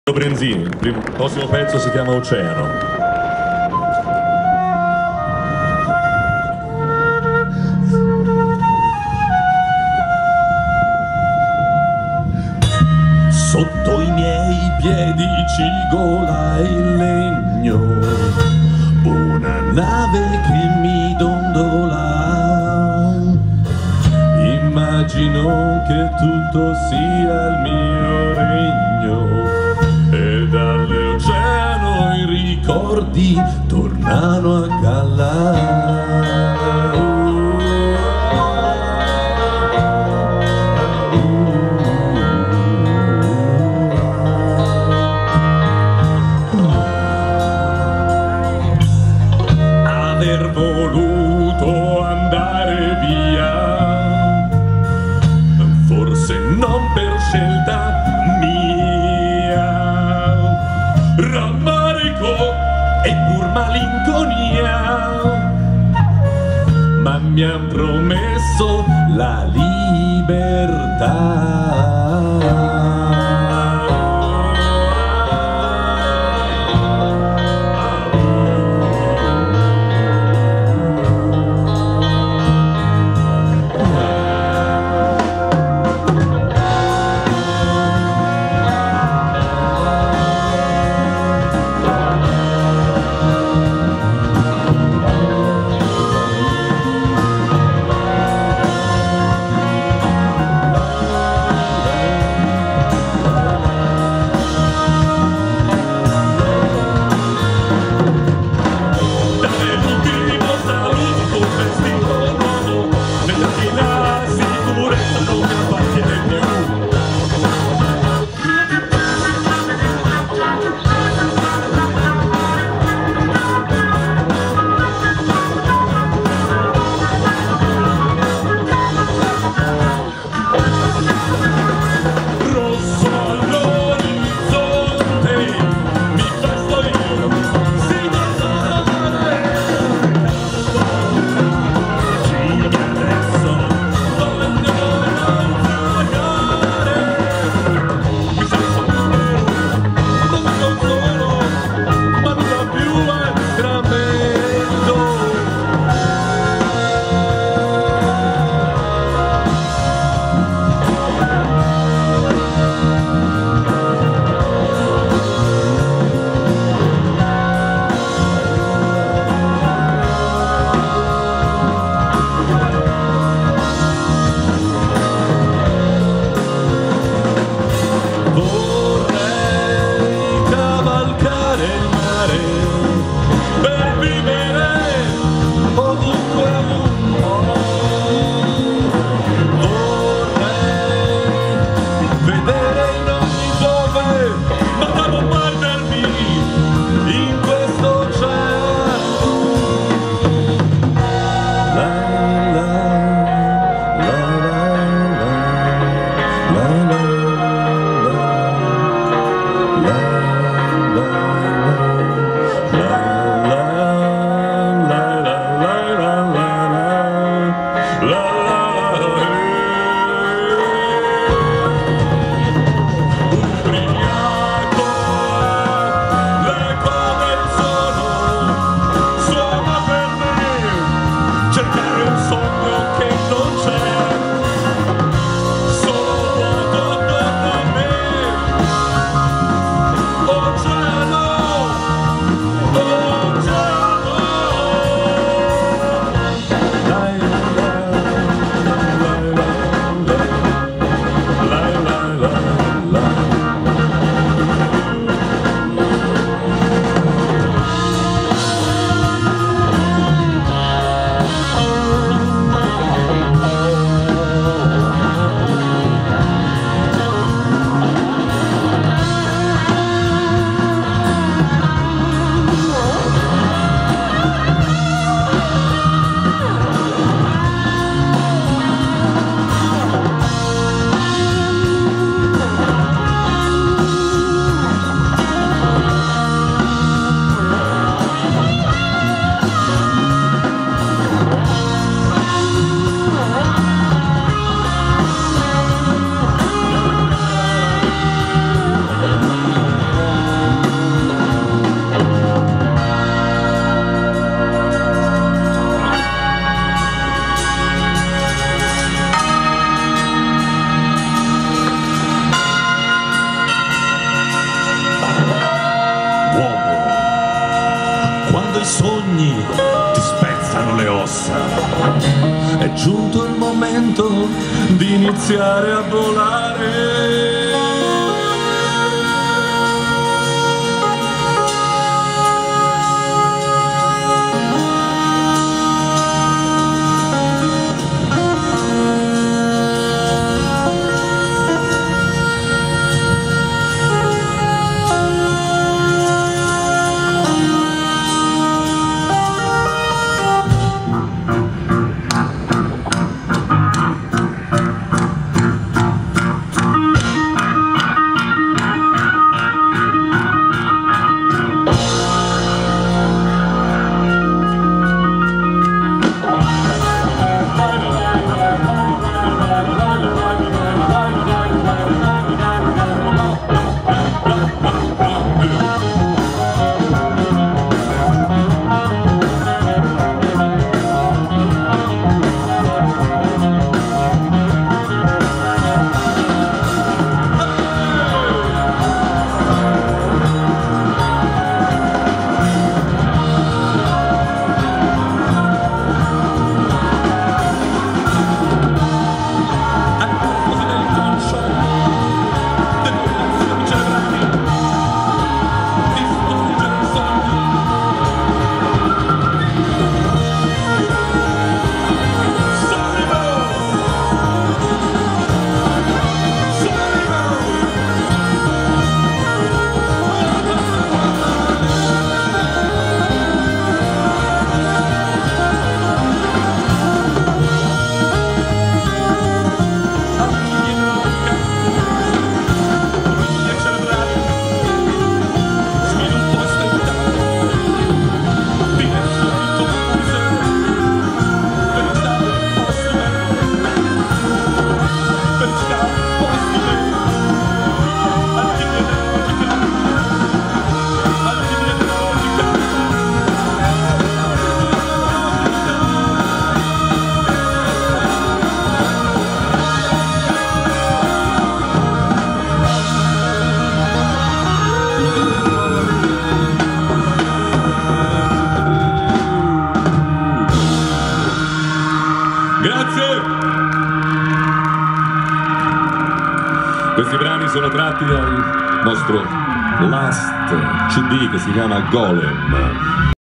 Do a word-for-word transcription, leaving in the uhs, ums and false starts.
Brenzini, il primo- il prossimo pezzo si chiama Oceano. Sotto i miei piedi cigola il legno, una nave che mi dondola. Immagino che tutto sia il mio regno e dall'oceano i ricordi tornano a galla. Aver voluto andare via, forse non per scelta mia, rammarico e pur malinconia, ma mi han promesso la libertà. sogni ti spezzano le ossa. È giunto il momento di iniziare a volare. Grazie! Questi brani sono tratti dal nostro last C D che si chiama Golem.